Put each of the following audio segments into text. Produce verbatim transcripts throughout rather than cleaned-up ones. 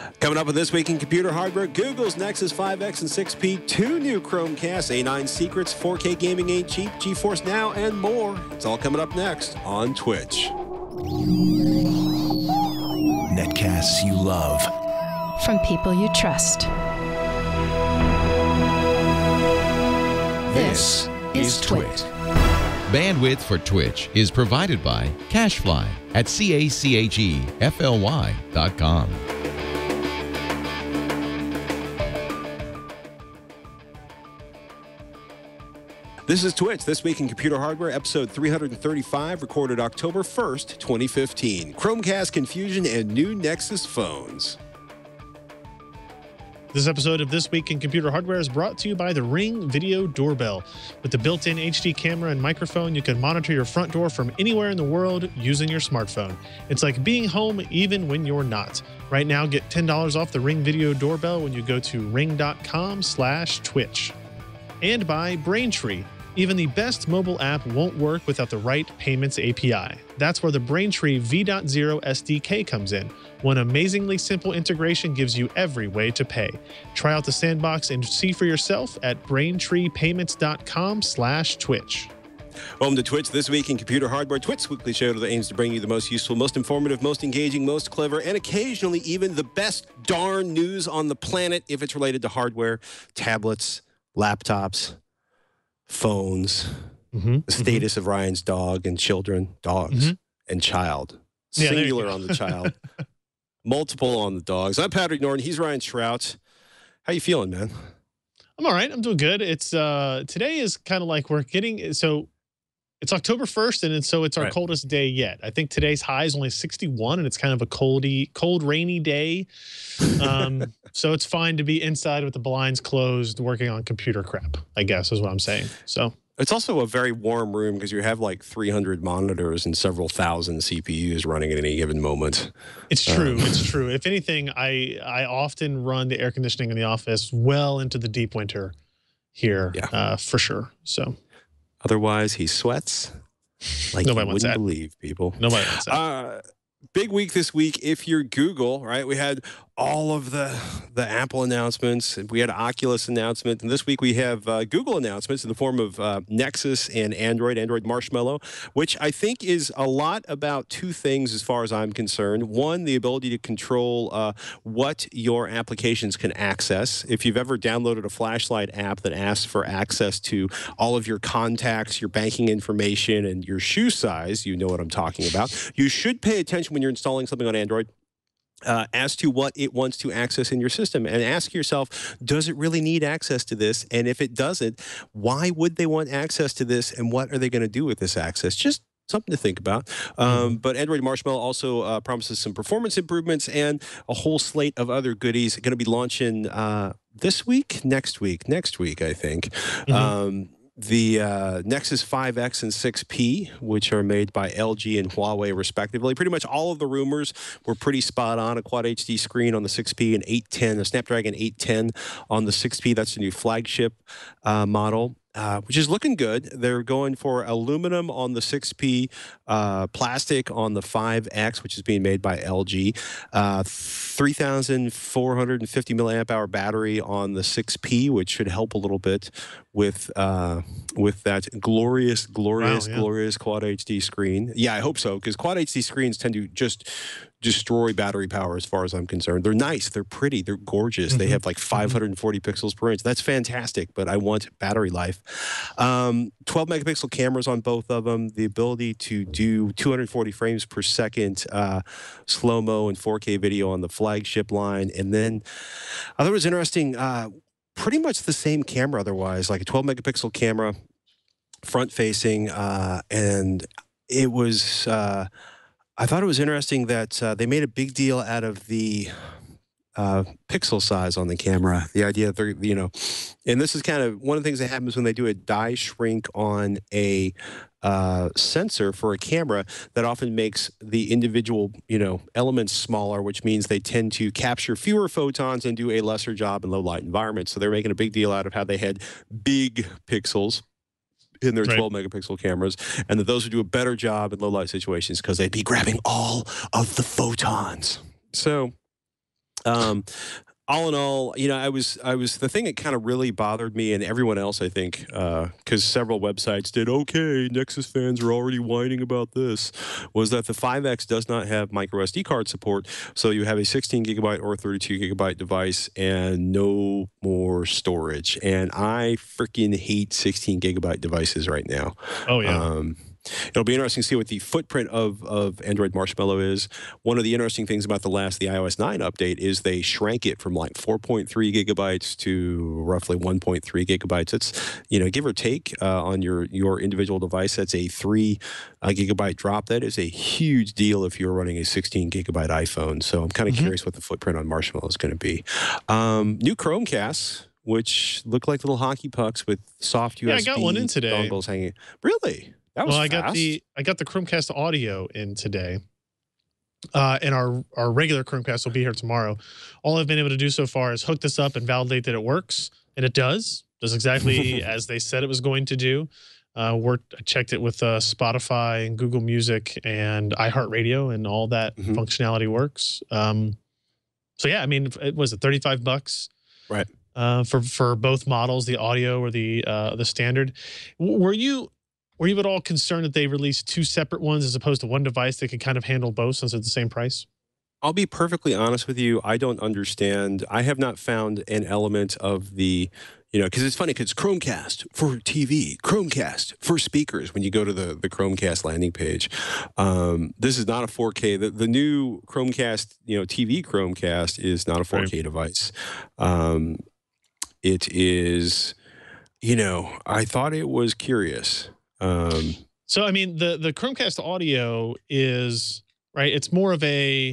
Coming up with This Week in Computer Hardware, Google's Nexus five X and six P, two new Chromecasts, A nine secrets, four K gaming ain't cheap, GeForce Now, and more. It's all coming up next on Twitch. Netcasts you love. From people you trust. This, this is Twit. Bandwidth for Twitch is provided by CacheFly at C A C H E F L Y dot com. This is Twitch, This Week in Computer Hardware, episode three thirty-five, recorded October first, twenty fifteen. Chromecast confusion and new Nexus phones. This episode of This Week in Computer Hardware is brought to you by the Ring Video Doorbell. With the built-in H D camera and microphone, you can monitor your front door from anywhere in the world using your smartphone. It's like being home even when you're not. Right now, get ten dollars off the Ring Video Doorbell when you go to ring.com slash Twitch. And by Braintree. Even the best mobile app won't work without the right payments A P I. That's where the Braintree V zero S D K comes in. One amazingly simple integration gives you every way to pay. Try out the sandbox and see for yourself at braintreepayments.com slash Twitch. Welcome to Twitch, This Week in Computer Hardware, Twitch's weekly show that aims to bring you the most useful, most informative, most engaging, most clever, and occasionally even the best darn news on the planet if it's related to hardware, tablets, laptops, phones, mm-hmm, the status mm-hmm. of Ryan's dog and children, dogs, mm-hmm. and child. Yeah, Singular on the child. Multiple on the dogs. I'm Patrick Norton. He's Ryan Shrout. How you feeling, man? I'm all right. I'm doing good. It's uh today is kind of like we're getting so it's October first, and so it's our right. coldest day yet. I think today's high is only sixty-one, and it's kind of a coldy, cold, rainy day. Um, so it's fine to be inside with the blinds closed, working on computer crap, I guess is what I'm saying. So it's also a very warm room because you have like three hundred monitors and several thousand C P Us running at any given moment. It's true. Um, it's true. If anything, I I often run the air conditioning in the office well into the deep winter here, yeah. uh, for sure. So otherwise, he sweats like Nobody you wants wouldn't that. believe, people. Nobody wants that. Uh, big week this week if you're Google, right? We had all of the the Apple announcements. We had Oculus announcement. And this week we have uh, Google announcements in the form of uh, Nexus and Android, Android Marshmallow, which I think is a lot about two things as far as I'm concerned. One, the ability to control uh, what your applications can access. If you've ever downloaded a flashlight app that asks for access to all of your contacts, your banking information, and your shoe size, you know what I'm talking about. You should pay attention when you're installing something on Android Uh, as to what it wants to access in your system, and ask yourself, does it really need access to this? And if it doesn't, why would they want access to this, and what are they going to do with this access? Just something to think about. Um, mm-hmm. But Android Marshmallow also uh, promises some performance improvements and a whole slate of other goodies. Going to be launching uh, this week, next week, next week, I think. Mm-hmm. Um, The uh, Nexus five X and six P, which are made by L G and Huawei, respectively. Pretty much all of the rumors were pretty spot on. A Quad H D screen on the six P and eight ten, a Snapdragon eight ten on the six P. That's the new flagship uh, model. Uh, which is looking good. They're going for aluminum on the six P, uh, plastic on the five X, which is being made by L G. Uh, three thousand four hundred fifty milliamp hour battery on the six P, which should help a little bit with uh, with that glorious, glorious, wow, yeah. glorious Quad H D screen. Yeah, I hope so, because Quad H D screens tend to just destroy battery power as far as I'm concerned. They're nice, they're pretty, they're gorgeous. Mm-hmm. They have like five hundred forty mm-hmm. pixels per inch. That's fantastic, but I want battery life. Um, twelve megapixel cameras on both of them, the ability to do two hundred forty frames per second uh, slow-mo and four K video on the flagship line. And then I thought it was interesting, uh, pretty much the same camera otherwise, like a twelve megapixel camera, front-facing, uh, and it was... Uh, I thought it was interesting that uh, they made a big deal out of the uh, pixel size on the camera. The idea that they're, you know, and this is kind of one of the things that happens when they do a die shrink on a uh, sensor for a camera, that often makes the individual, you know, elements smaller, which means they tend to capture fewer photons and do a lesser job in low light environments. So they're making a big deal out of how they had big pixels in their twelve megapixel cameras, and that those would do a better job in low light situations because they'd be grabbing all of the photons. So Um, all in all, you know, I was, I was the thing that kind of really bothered me and everyone else, I think, because several websites did, okay, Nexus fans are already whining about this, was that the five X does not have micro S D card support. So you have a sixteen gigabyte or thirty-two gigabyte device and no more storage. And I freaking hate sixteen gigabyte devices right now. Oh, yeah. Um, It'll be interesting to see what the footprint of, of Android Marshmallow is. One of the interesting things about the last, the iOS nine update is they shrank it from like four point three gigabytes to roughly one point three gigabytes. It's, you know, give or take uh, on your, your individual device, that's a three uh, gigabyte drop. That is a huge deal if you're running a sixteen gigabyte iPhone. So I'm kind of Mm-hmm. curious what the footprint on Marshmallow is going to be. Um, new Chromecasts, which look like little hockey pucks with soft U S B Yeah, I got one in today. dongles hanging. Really? That was Well, I fast. got the I got the Chromecast audio in today, uh, and our our regular Chromecast will be here tomorrow. All I've been able to do so far is hook this up and validate that it works, and it does. Does exactly as they said it was going to do. Uh, worked, I checked it with uh, Spotify and Google Music and iHeartRadio, and all that Mhm. functionality works. Um, so yeah, I mean, it was it thirty-five bucks, Right. uh, for for both models, the audio or the uh, the standard. W- Were you? Were you at all concerned that they released two separate ones as opposed to one device that could kind of handle both since it's the same price? I'll be perfectly honest with you. I don't understand. I have not found an element of the, you know, because it's funny because Chromecast for T V, Chromecast for speakers. When you go to the the Chromecast landing page, um, this is not a four K. The, the new Chromecast, you know, T V Chromecast is not a four K Right. device. Um, it is, you know, I thought it was curious. Um, So I mean, the the Chromecast audio is right. It's more of a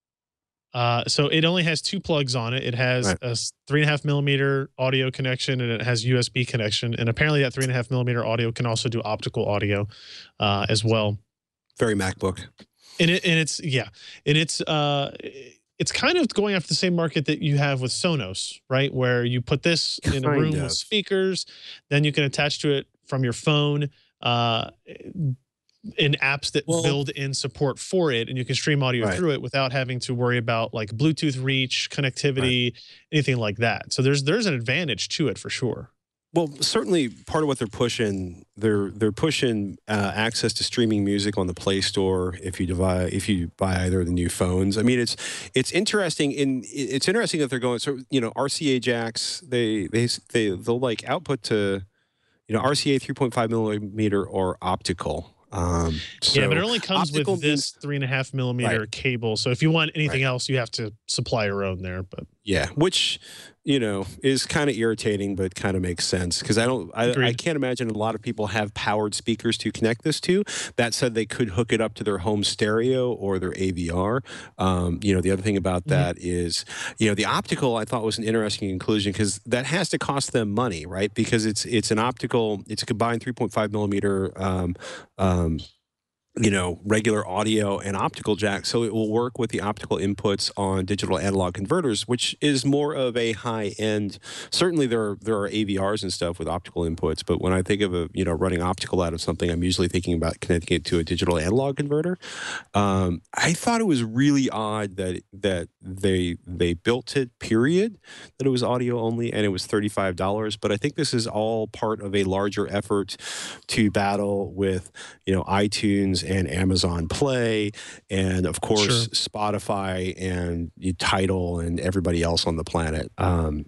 uh, so it only has two plugs on it. It has Right. a s- three and a half millimeter audio connection, and it has U S B connection. And apparently, that three and a half millimeter audio can also do optical audio uh, as well. very MacBook. And it and it's yeah, and it's uh it's kind of going after the same market that you have with Sonos, right? Where you put this in a Kind room of. with speakers, then you can attach to it from your phone uh in apps that Well- build in support for it, and you can stream audio Right. through it without having to worry about like Bluetooth reach, connectivity, anything like that. So there's there's an advantage to it for sure. Well, certainly part of what they're pushing, they're they're pushing uh, access to streaming music on the Play Store if you divide, if you buy either of the new phones. I mean, it's it's interesting in it's interesting that they're going so you know R C A jacks they they they they'll like output to you know R C A three point five millimeter or optical. Um, so yeah, but it only comes with optical this means- three and a half millimeter Right. cable. So if you want anything Right. else, you have to supply your own there. But Yeah, which you know is kind of irritating, but kind of makes sense because I don't, I, I Agreed. can't imagine a lot of people have powered speakers to connect this to. That said, they could hook it up to their home stereo or their A V R. Um, you know, the other thing about Mm-hmm. that is, you know, the optical I thought was an interesting inclusion because that has to cost them money, right? Because it's it's an optical, it's a combined three point five millimeter. Um, um, you know, regular audio and optical jack. So it will work with the optical inputs on digital analog converters, which is more of a high end. Certainly there are, there are A V Rs and stuff with optical inputs, but when I think of a, you know, running optical out of something, I'm usually thinking about connecting it to a digital analog converter. Um, I thought it was really odd that, that they, they built it, period, that it was audio only and it was thirty-five dollars. But I think this is all part of a larger effort to battle with, you know, iTunes and Amazon Play, and of course Sure. Spotify and Tidal and everybody else on the planet. Um,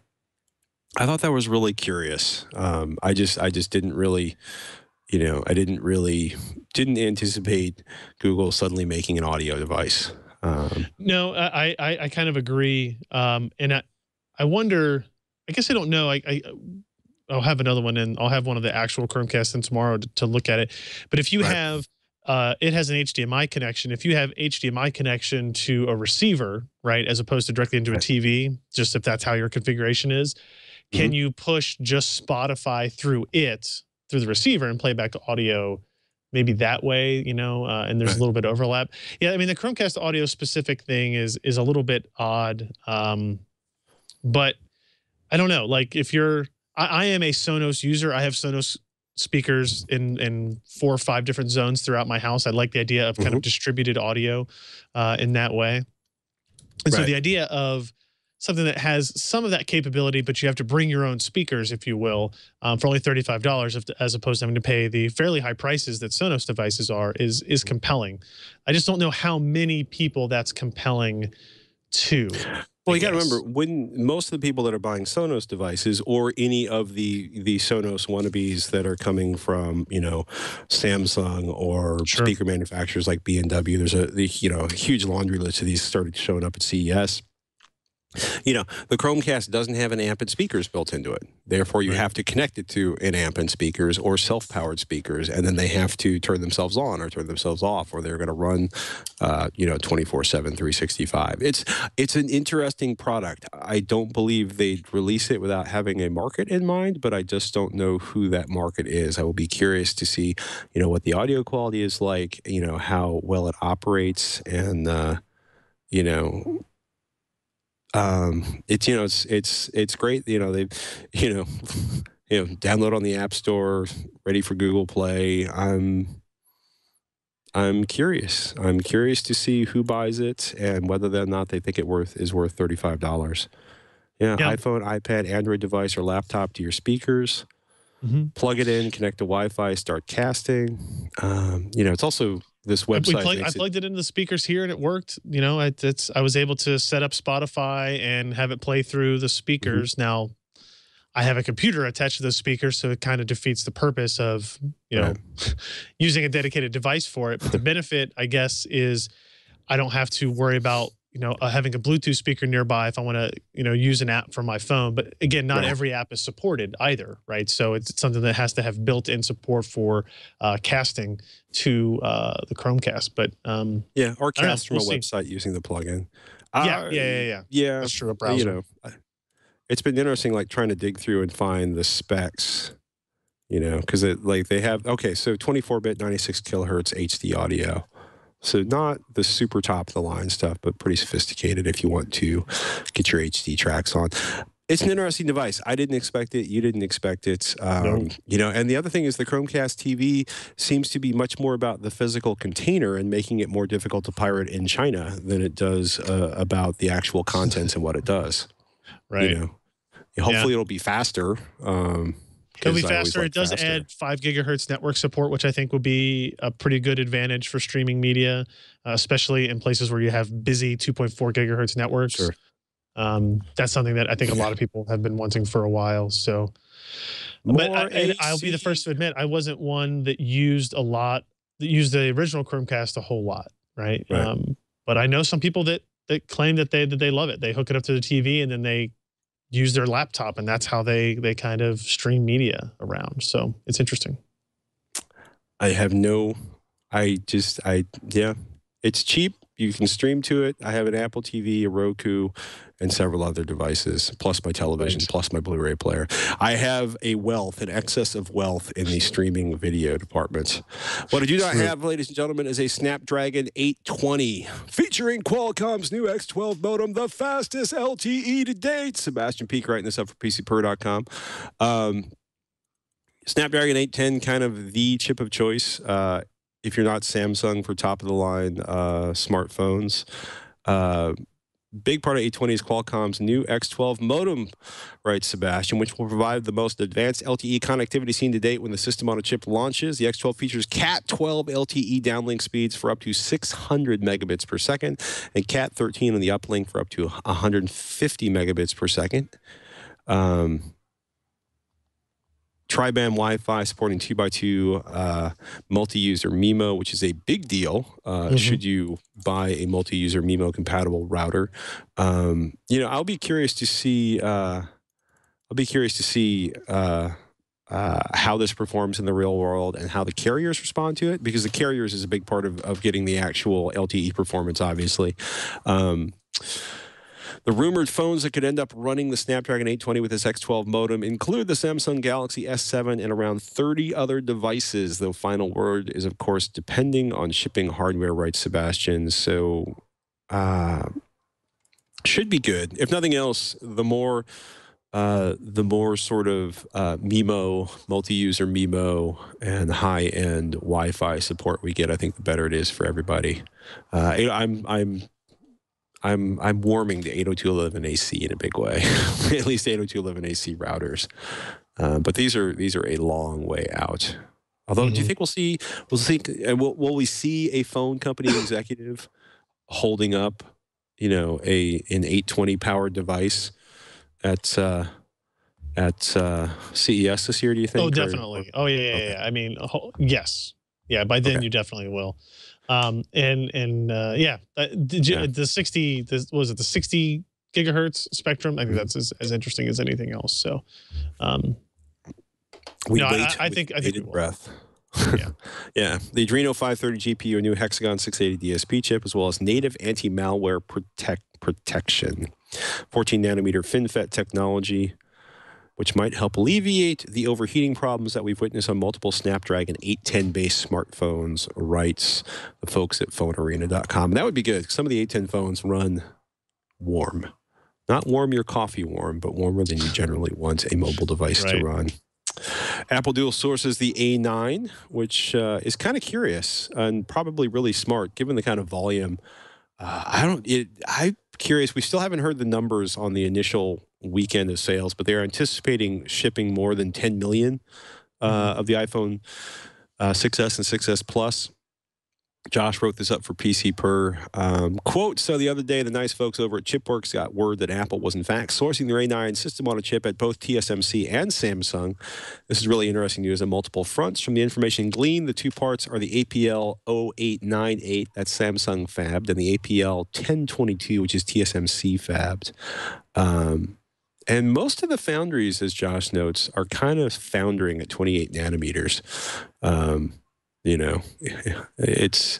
I thought that was really curious. Um, I just, I just didn't really, you know, I didn't really, didn't anticipate Google suddenly making an audio device. Um, no, I I, I kind of agree. Um, and I I wonder. I guess I don't know. I, I I'll have another one, and I'll have one of the actual Chromecasts in tomorrow to, to look at it. But if you Right. have uh, it has an H D M I connection. If you have H D M I connection to a receiver, right, as opposed to directly into a Right. T V, just if that's how your configuration is, can you push just Spotify through it, through the receiver, and play back audio maybe that way, you know, uh, and there's Right. a little bit of overlap. Yeah, I mean, the Chromecast audio specific thing is is a little bit odd. Um, but I don't know, like if you're, I, I am a Sonos user. I have Sonos speakers in in four or five different zones throughout my house. I like the idea of kind of distributed audio uh, in that way. And so Right. the idea of something that has some of that capability, but you have to bring your own speakers, if you will, um, for only thirty-five dollars, as opposed to having to pay the fairly high prices that Sonos devices are, is is compelling. I just don't know how many people that's compelling to. Well, you got to remember, when most of the people that are buying Sonos devices, or any of the the Sonos wannabes that are coming from, you know, Samsung or Sure. speaker manufacturers like B and W, there's a the, you know a huge laundry list of these started showing up at C E S. You know, the Chromecast doesn't have an amp and speakers built into it. Therefore, you Right. have to connect it to an amp and speakers or self-powered speakers, and then they have to turn themselves on or turn themselves off, or they're going to run, uh, you know, twenty-four seven, three sixty-five. It's it's an interesting product. I don't believe they'd release it without having a market in mind, but I just don't know who that market is. I will be curious to see, you know, what the audio quality is like, you know, how well it operates, and, uh, you know... Um, it's, you know, it's, it's, it's great. You know, they, you know, you know, download on the App Store, ready for Google Play. I'm, I'm curious. I'm curious to see who buys it and whether or not they think it worth is worth thirty-five dollars. Yeah, Yeah. iPhone, iPad, Android device, or laptop to your speakers. Mm-hmm. Plug it in, connect to Wi-Fi, start casting. Um, you know, it's also this We website. plug, I makes it- plugged it into the speakers here and it worked. You know, it, it's I was able to set up Spotify and have it play through the speakers. Mm-hmm. Now, I have a computer attached to those speakers, so it kind of defeats the purpose of, you know, Right. using a dedicated device for it. But the benefit, I guess, is I don't have to worry about, you know, uh, having a Bluetooth speaker nearby if I want to, you know, use an app from my phone. But again, not Right. every app is supported either, right? So it's something that has to have built-in support for uh, casting to uh, the Chromecast. But um, Yeah, or I don't know. cast from We'll a see. website using the plugin. yeah, Uh, yeah, yeah, yeah. Yeah, That's true. A uh, browser. you know, I- it's been interesting, like trying to dig through and find the specs, you know, because it like they have, okay, so twenty-four bit, ninety-six kilohertz H D audio. So not the super top of the line stuff, but pretty sophisticated if you want to get your H D tracks on. It's an interesting device. I didn't expect it. You didn't expect it. Um, No. You know, and the other thing is the Chromecast T V seems to be much more about the physical container and making it more difficult to pirate in China than it does uh, about the actual contents and what it does. Right. You know, hopefully it'll be faster. Um, It'll be 'cause I always faster. like It does faster. add five gigahertz network support, which I think will be a pretty good advantage for streaming media, uh, especially in places where you have busy two point four gigahertz networks. Sure. Um, that's something that I think a lot of people have been wanting for a while. So, but More I, and I'll be the A C. first to admit, I wasn't one that used a lot, that used the original Chromecast a whole lot, right? Right. Um, but I know some people that that claim that they that they love it. They hook it up to the T V and then they use their laptop, and that's how they they kind of stream media around. So it's interesting. I have no, I just, I, yeah, it's cheap. You can stream to it. I have an Apple T V, a Roku, and several other devices, plus my television, Right. plus my Blu-ray player. I have a wealth, an excess of wealth in the streaming video department. What I do not True. have, ladies and gentlemen, is a Snapdragon eight twenty featuring Qualcomm's new X twelve modem, the fastest L T E to date. Sebastian Peak writing this up for P C Per dot com. Um, Snapdragon eight ten, kind of the chip of choice. Uh, if you're not Samsung for top of the line uh, smartphones. Uh, big part of eight twenty is Qualcomm's new X twelve modem, writes Sebastian, which will provide the most advanced L T E connectivity seen to date when the system on a chip launches. The X twelve features Cat twelve L T E downlink speeds for up to six hundred megabits per second and Cat thirteen on the uplink for up to one hundred fifty megabits per second. Um, Tri-band Wi-Fi supporting two by two uh, multi-user MIMO, which is a big deal uh, Mhm. should you buy a multi-user MIMO compatible router. Um, you know, I'll be curious to see. Uh, I'll be curious to see uh, uh, how this performs in the real world and how the carriers respond to it, because the carriers is a big part of, of getting the actual L T E performance, obviously. Um, The rumored phones that could end up running the Snapdragon eight twenty with this X twelve modem include the Samsung Galaxy S seven and around thirty other devices. The final word is, of course, depending on shipping hardware, writes Sebastian. So, uh, should be good. If nothing else, the more, uh, the more sort of uh, MIMO, multi-user MIMO, and high-end Wi-Fi support we get, I think the better it is for everybody. Uh, I'm, I'm. I'm I'm warming the eight oh two dot eleven A C in a big way, at least eight oh two dot eleven A C routers. Uh, but these are these are a long way out. Although, mm-hmm. do you think we'll see we'll see will will we see a phone company executive holding up, you know, a an eight twenty powered device at uh, at uh, C E S this year? Do you think? Oh, definitely. Or, oh, yeah, yeah, okay. yeah. I mean, yes, yeah. By then, okay. you definitely will. Um, and and uh, yeah, uh, did you, yeah, the sixty, the, was it the sixty gigahertz spectrum? I think that's as, as interesting as anything else. So, um, we no, wait. I, I think I think we will. Breath. Yeah, yeah. The Adreno five thirty G P U, a new Hexagon six eighty D S P chip, as well as native anti-malware protect protection, fourteen nanometer FinFET technology, which might help alleviate the overheating problems that we've witnessed on multiple Snapdragon eight ten based smartphones, writes the folks at phone arena dot com. That would be good. Some of the eight ten phones run warm. Not warm your coffee warm, but warmer than you generally want a mobile device right. to run. Apple dual sources the A nine, which uh, is kind of curious and probably really smart given the kind of volume. Uh, I don't, it, I'm curious. We still haven't heard the numbers on the initial weekend of sales, but they're anticipating shipping more than ten million uh, of the iPhone uh, six S and six S Plus. Josh wrote this up for P C Per. Um, quote, so the other day, the nice folks over at Chipworks got word that Apple was in fact sourcing their A nine system on a chip at both T S M C and Samsung. This is really interesting news on multiple fronts. From the information gleaned, the two parts are the A P L zero eight nine eight, that's Samsung fabbed, and the A P L ten twenty-two, which is T S M C fabbed. Um, and most of the foundries, as Josh notes, are kind of foundering at twenty-eight nanometers. Um, You know, it's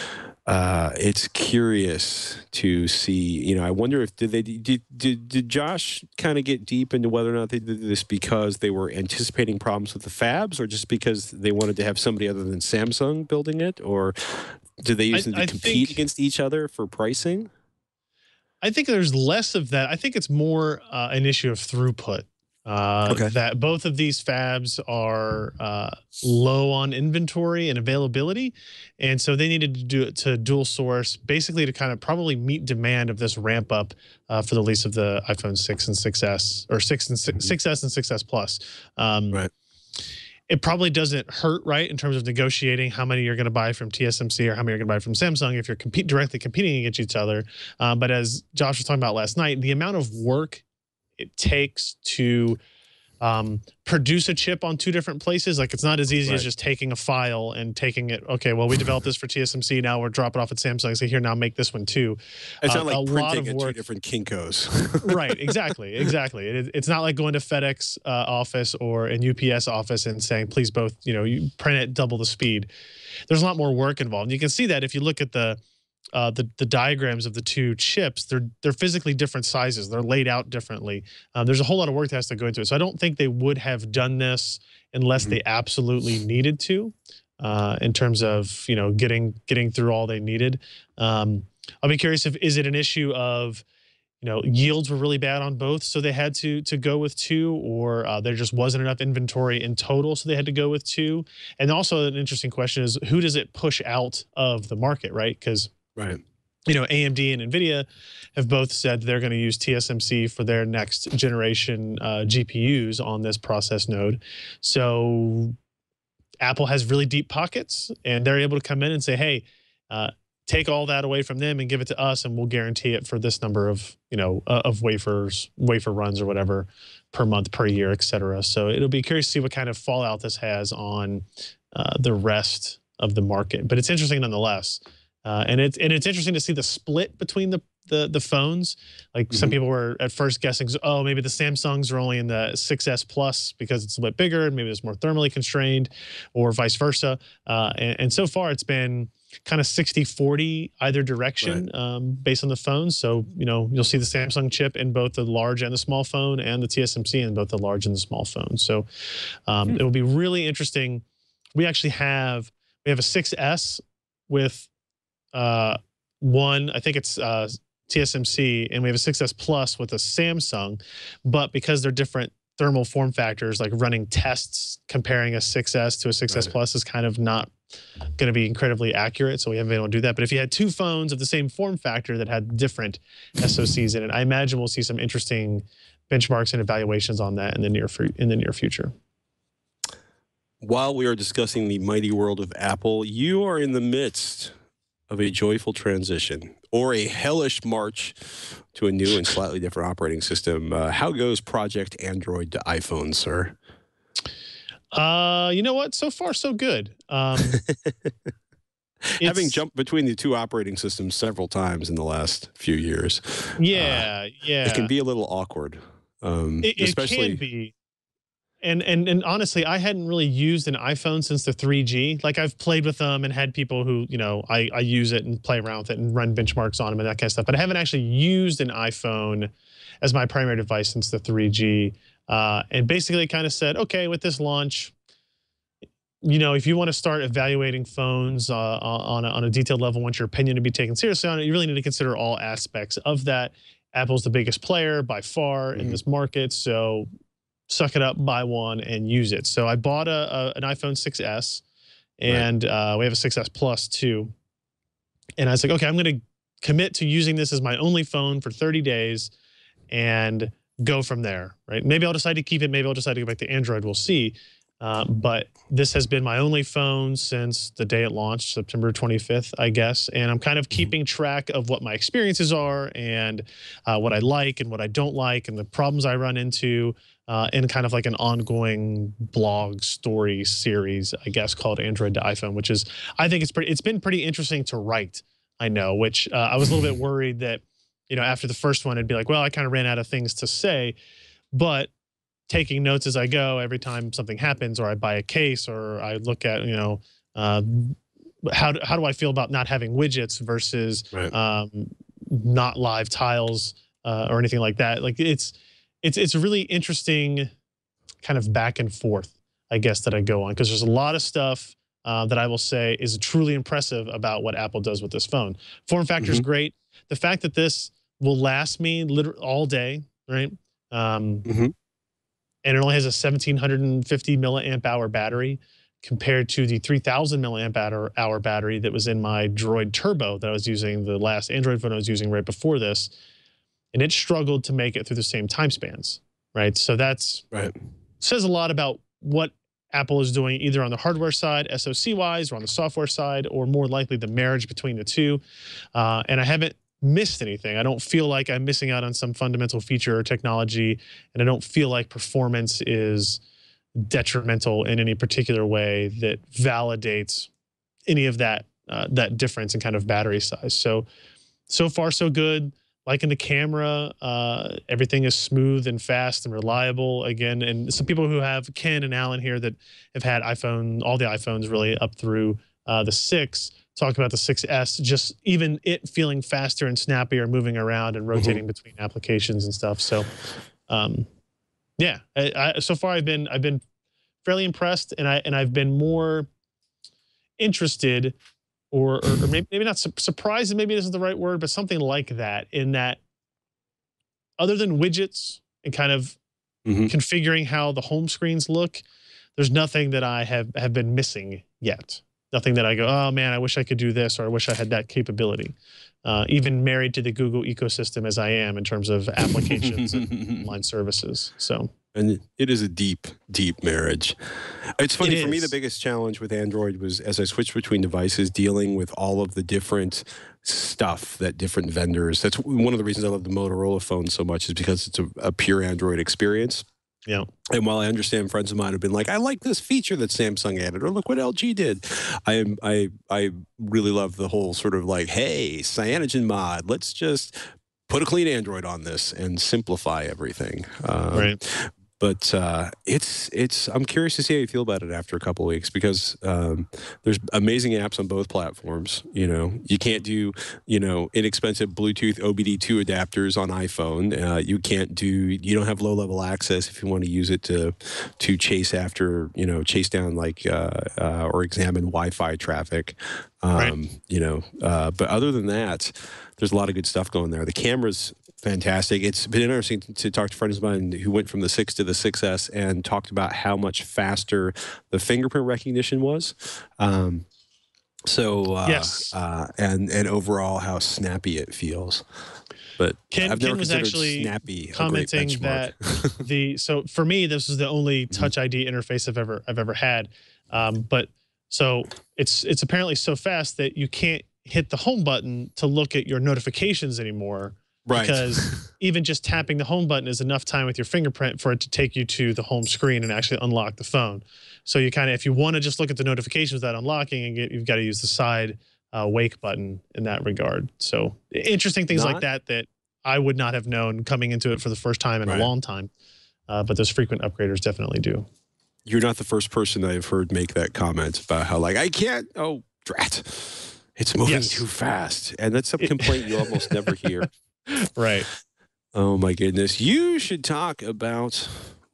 uh, it's curious to see. You know, I wonder if did they did did, did Josh kind of get deep into whether or not they did this because they were anticipating problems with the fabs, or just because they wanted to have somebody other than Samsung building it, or did they use I, it to I compete think, against each other for pricing? I think there's less of that. I think it's more uh, an issue of throughput. Uh, okay. That both of these fabs are uh, low on inventory and availability, and so they needed to do it to dual source, basically to kind of probably meet demand of this ramp up uh, for the release of the iPhone six and six S, or six and six, mm-hmm. 6S and six S Plus. Um, right. It probably doesn't hurt, right, in terms of negotiating how many you're going to buy from T S M C or how many you're going to buy from Samsung if you're compete directly competing against each other. Um, but as Josh was talking about last night, the amount of work it takes to um, produce a chip on two different places, like it's not as easy right. as just taking a file and taking it. Okay, well, we developed this for T S M C. Now we're dropping off at Samsung. So here, now make this one too. It's uh, not like a printing lot of at work. two different Kinkos. Right, exactly, exactly. It, it's not like going to FedEx uh, office or an U P S office and saying, please both, you know, you print it double the speed. There's a lot more work involved. And you can see that if you look at the Uh, the the diagrams of the two chips. They're they're physically different sizes. They're laid out differently. Um, there's a whole lot of work that has to go into it. So I don't think they would have done this unless mm-hmm. they absolutely needed to, uh, in terms of you know getting getting through all they needed. Um, I'll be curious if is it an issue of you know yields were really bad on both, so they had to to go with two, or uh, there just wasn't enough inventory in total, so they had to go with two. And also an interesting question is who does it push out of the market, right? Because Right. You know, A M D and NVIDIA have both said they're going to use T S M C for their next generation uh, G P Us on this process node. So Apple has really deep pockets, and they're able to come in and say, hey, uh, take all that away from them and give it to us, and we'll guarantee it for this number of, you know, uh, of wafers, wafer runs or whatever per month, per year, et cetera. So it'll be curious to see what kind of fallout this has on uh, the rest of the market. But it's interesting nonetheless. Uh, and it's and it's interesting to see the split between the the, the phones. Like mm-hmm. some people were at first guessing, oh, maybe the Samsungs are only in the six S Plus because it's a bit bigger and maybe it's more thermally constrained, or vice versa. Uh, and, and so far, it's been kind of sixty forty either direction right. um, based on the phones. So you know you'll see the Samsung chip in both the large and the small phone, and the T S M C in both the large and the small phone. So um, hmm. it will be really interesting. We actually have we have a six S with Uh, one, I think it's uh, T S M C, and we have a six S Plus with a Samsung, but because they're different thermal form factors, like running tests comparing a six S to a six S Right. Plus is kind of not going to be incredibly accurate. So we haven't been able to do that. But if you had two phones of the same form factor that had different S O Cs in it, I imagine we'll see some interesting benchmarks and evaluations on that in the near fu- in the near future. While we are discussing the mighty world of Apple, you are in the midst of a joyful transition or a hellish march to a new and slightly different operating system. Uh, how goes Project Android to iPhone, sir? Uh, you know what? So far, so good. Um, Having it's- jumped between the two operating systems several times in the last few years, Yeah, yeah. it can be a little awkward. Um, It, it especially can be. And, and and honestly, I hadn't really used an iPhone since the three G. Like I've played with them and had people who, you know, I, I use it and play around with it and run benchmarks on them and that kind of stuff. But I haven't actually used an iPhone as my primary device since the three G. Uh, and basically kind of said, okay, with this launch, you know, if you want to start evaluating phones uh, on, a, on a detailed level, want your opinion to be taken seriously on it, you really need to consider all aspects of that. Apple's the biggest player by far Mm-hmm. in this market, so suck it up, buy one, and use it. So I bought a, a an iPhone six S, and uh, we have a six S Plus too. And I was like, okay, I'm going to commit to using this as my only phone for thirty days, and go from there. Right? Maybe I'll decide to keep it. Maybe I'll decide to go back to Android. We'll see. Uh, but this has been my only phone since the day it launched, September twenty-fifth, I guess. And I'm kind of keeping track of what my experiences are and uh, what I like and what I don't like and the problems I run into uh, in kind of like an ongoing blog story series, I guess, called Android to iPhone, which is, I think it's pretty, it's been pretty interesting to write, I know, which uh, I was a little bit worried that, you know, after the first one, it'd be like, well, I kind of ran out of things to say. But taking notes as I go every time something happens, or I buy a case, or I look at, you know, uh, how do, how do I feel about not having widgets versus Right. um, not live tiles uh, or anything like that. Like it's it's it's a really interesting kind of back and forth, I guess, that I go on, because there's a lot of stuff uh, that I will say is truly impressive about what Apple does with this phone. Form factor is Mhm. great. The fact that this will last me literally all day, right? Um, Mhm. and it only has a seventeen fifty milliamp hour battery compared to the three thousand milliamp hour hour battery that was in my Droid Turbo that I was using, the last Android phone I was using right before this. And it struggled to make it through the same time spans, right? So that's Right. says a lot about what Apple is doing either on the hardware side, S O C wise, or on the software side, or more likely the marriage between the two. Uh, and I haven't missed anything. I don't feel like I'm missing out on some fundamental feature or technology, and I don't feel like performance is detrimental in any particular way that validates any of that uh, that difference in kind of battery size. So, so far so good. Liking the camera, uh, everything is smooth and fast and reliable. Again, and some people who have Ken and Alan here that have had iPhone, all the iPhones really up through uh, the six, talk about the six S, just even it feeling faster and snappier, moving around and rotating between applications and stuff. So, um, yeah, I, I, so far I've been I've been fairly impressed, and I and I've been more interested. Or, or, or maybe, maybe not su surprised, and maybe this is the right word, but something like that, in that other than widgets and kind of Mhm. configuring how the home screens look, there's nothing that I have, have been missing yet. Nothing that I go, oh man, I wish I could do this, or I wish I had that capability. Uh, even married to the Google ecosystem as I am in terms of applications and online services. So. And it is a deep, deep marriage. It's funny, It for me, the is. biggest challenge with Android was as I switched between devices, dealing with all of the different stuff that different vendors, that's one of the reasons I love the Motorola phone so much, is because it's a, a pure Android experience. Yeah. And while I understand friends of mine have been like, I like this feature that Samsung added, or look what L G did, I am I I really love the whole sort of like, hey, cyanogen mod, let's just put a clean Android on this and simplify everything. Um, Right. But uh, it's it's. I'm curious to see how you feel about it after a couple of weeks, because um, there's amazing apps on both platforms. You know, you can't do you know inexpensive Bluetooth O B D two adapters on iPhone. Uh, you can't do. You don't have low level access if you want to use it to to chase after you know chase down like uh, uh, or examine Wi-Fi traffic. Um, Right. You know, uh, but other than that, there's a lot of good stuff going there. The camera's fantastic. It's been interesting to talk to friends of mine who went from the six to the six S and talked about how much faster the fingerprint recognition was. Um, so, uh, yes. uh, and, and overall how snappy it feels. But Ken, I've never Ken was considered actually Snappy commenting a great that the so for me this is the only Touch I D interface I've ever I've ever had. Um, but so it's it's apparently so fast that you can't hit the home button to look at your notifications anymore. Right. Because even just tapping the home button is enough time with your fingerprint for it to take you to the home screen and actually unlock the phone. So you kind of, if you want to just look at the notifications without unlocking, and get, you've got to use the side uh, wake button in that regard. So interesting things Not, like that that I would not have known coming into it for the first time in right. a long time. Uh, but those frequent upgraders definitely do. You're not the first person I've heard make that comment about how, like, I can't, oh, drat. It's moving Yes. too fast. And that's a complaint you almost never hear. Right. Oh, my goodness. You should talk about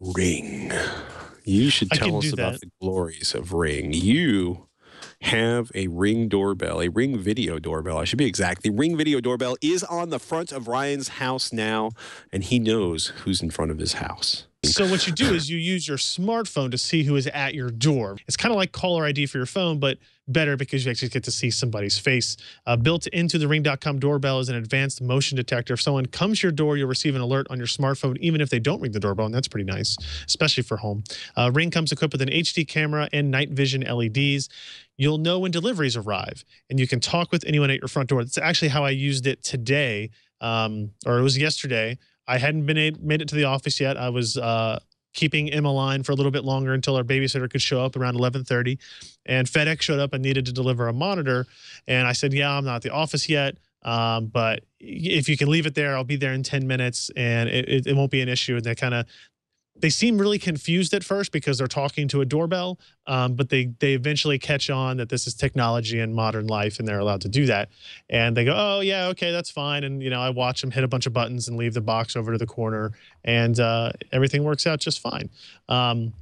Ring. You should I can tell us do about that. the glories of Ring. You have a Ring doorbell, a Ring video doorbell. I should be exact. The Ring video doorbell is on the front of Ryan's house now, and he knows who's in front of his house. So what you do is you use your smartphone to see who is at your door. It's kind of like caller I D for your phone, but better because you actually get to see somebody's face. Uh, built into the ring dot com doorbell is an advanced motion detector. If someone comes to your door, you'll receive an alert on your smartphone, even if they don't ring the doorbell, and that's pretty nice, especially for home. Uh, Ring comes equipped with an H D camera and night vision L E Ds. You'll know when deliveries arrive, and you can talk with anyone at your front door. That's actually how I used it today, um, or it was yesterday. I hadn't been a, made it to the office yet. I was uh, keeping Emma line for a little bit longer until our babysitter could show up around eleven thirty. And FedEx showed up and needed to deliver a monitor. And I said, yeah, I'm not at the office yet, um, but if you can leave it there, I'll be there in ten minutes, and it, it, it won't be an issue. And they kind of, they seem really confused at first because they're talking to a doorbell, um, but they they eventually catch on that this is technology and modern life, and they're allowed to do that. And they go, oh, yeah, okay, that's fine. And, you know, I watch them hit a bunch of buttons and leave the box over to the corner, and uh, everything works out just fine. Um,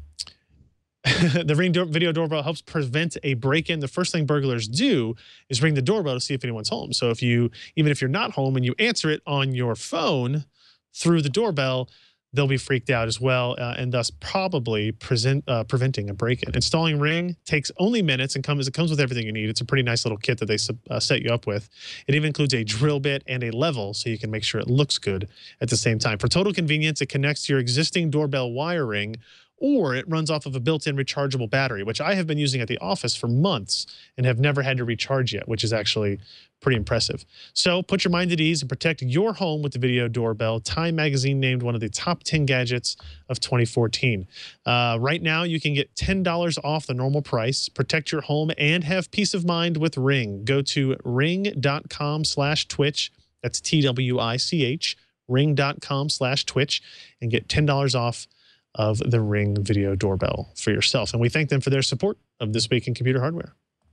the Ring door video doorbell helps prevent a break-in. The first thing burglars do is ring the doorbell to see if anyone's home. So if you, even if you're not home and you answer it on your phone through the doorbell, they'll be freaked out as well, uh, and thus probably present, uh, preventing a break-in. Installing Ring takes only minutes and comes it comes with everything you need. It's a pretty nice little kit that they uh, set you up with. It even includes a drill bit and a level, so you can make sure it looks good at the same time. For total convenience, it connects to your existing doorbell wiring, or it runs off of a built-in rechargeable battery, which I have been using at the office for months and have never had to recharge yet, which is actually pretty impressive. So put your mind at ease and protect your home with the video doorbell. Time Magazine named one of the top ten gadgets of twenty fourteen. Uh, right now, you can get ten dollars off the normal price, protect your home, and have peace of mind with Ring. Go to ring dot com slash twitch. That's T W I C H, ring dot com slash twitch, and get ten dollars off of the Ring video doorbell for yourself. And we thank them for their support of This Week in Computer Hardware.